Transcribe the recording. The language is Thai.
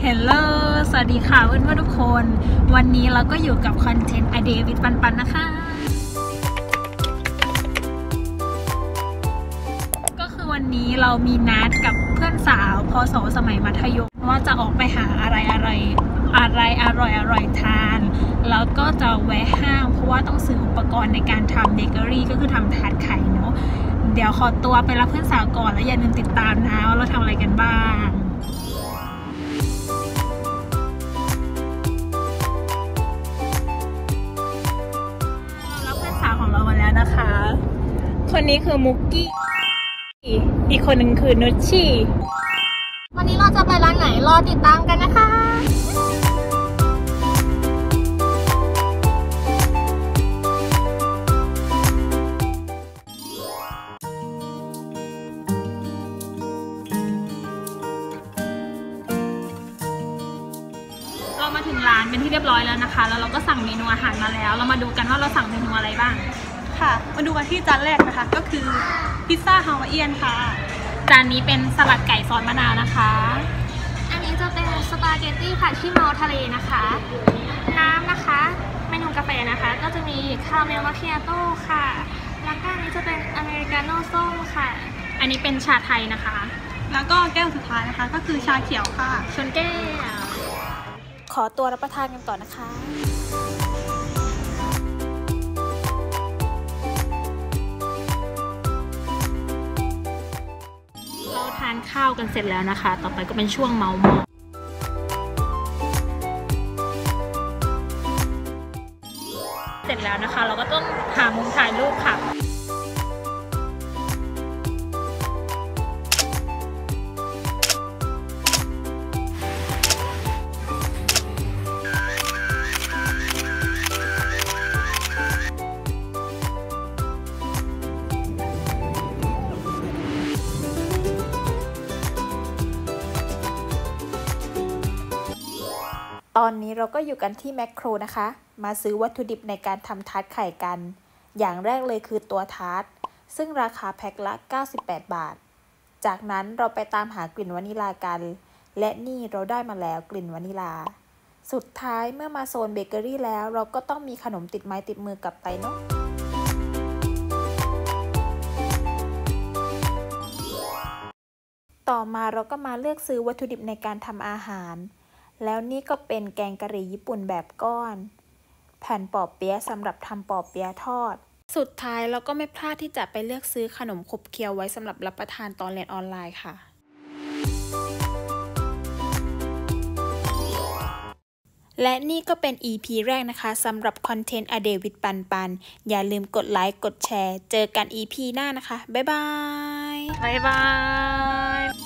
ฮลโลสวัสดีค่ะเพื่อนๆทุกคนวันนี้เราก็อยู่กับคอนเทนต์ A Day with ปันนะคะก็คือวันนี้เรามีนัดกับเพื่อนสาวพศสมัยมัธยมว่าจะออกไปหาอะไรอร่อยทานแล้วก็จะแวะห้างเพราะว่าต้องซื้ออุปกรณ์ในการทำเบเกอรี่ก็คือทำทาร์ตไข่เนาะเดี๋ยวขอตัวไปรับเพื่อนสาวก่อนแล้วอย่าลืมติดตามนะว่าเราทำอะไรกันบ้างนะคะคนนี้คือมุกกี้อีกคนหนึ่งคือนุชชี่วันนี้เราจะไปร้านไหนรอติดตามกันนะคะเรามาถึงร้านเป็นที่เรียบร้อยแล้วนะคะแล้วเราก็สั่งเมนูอาหารมาแล้วเรามาดูกันว่าเราสั่งเมนูอะไรบ้างค่ะมาดูกันที่จานแรกนะคะก็คือพิซซ่าฮาวายเอียนค่ะจานนี้เป็นสลัดไก่ซอสมะนาวนะคะอันนี้จะเป็นสปาเกตตี้ผัดขี้เมาทะเลนะคะน้ำนะคะเมนูกาแฟนะคะก็จะมีคาราเมลมาคิอาโต้ค่ะแล้วก็อันนี้จะเป็นอเมริกาโน่ส้มค่ะอันนี้เป็นชาไทยนะคะแล้วก็แก้วสุดท้ายนะคะก็คือชาเขียวค่ะชนแก้วขอตัวรับประทานกันก่อนนะคะทานข้าวกันเสร็จแล้วนะคะต่อไปก็เป็นช่วงเมาส์มอยเสร็จแล้วนะคะเราก็ต้องหามุมถ่ายรูปค่ะตอนนี้เราก็อยู่กันที่แมคโครนะคะมาซื้อวัตถุดิบในการทำทาร์ตไข่กันอย่างแรกเลยคือตัวทาร์ตซึ่งราคาแพ็คละ98 บาทจากนั้นเราไปตามหากลิ่นวานิลากันและนี่เราได้มาแล้วกลิ่นวานิลาสุดท้ายเมื่อมาโซนเบเกอรี่แล้วเราก็ต้องมีขนมติดไม้ติดมือกลับไปเนาะต่อมาเราก็มาเลือกซื้อวัตถุดิบในการทำอาหารแล้วนี่ก็เป็นแกงกะหรี่ญี่ปุ่นแบบก้อนแผ่นปอเปี๊ยะสำหรับทำปอเปี๊ยะทอดสุดท้ายเราก็ไม่พลาดที่จะไปเลือกซื้อขนมขบเคี้ยวไว้สำหรับรับประทานตอนเรียนออนไลน์ค่ะและนี่ก็เป็น EP แรกนะคะสำหรับคอนเทนต์ A Day with ปันอย่าลืมกดไลค์กดแชร์เจอกัน EP หน้านะคะบ๊ายบาย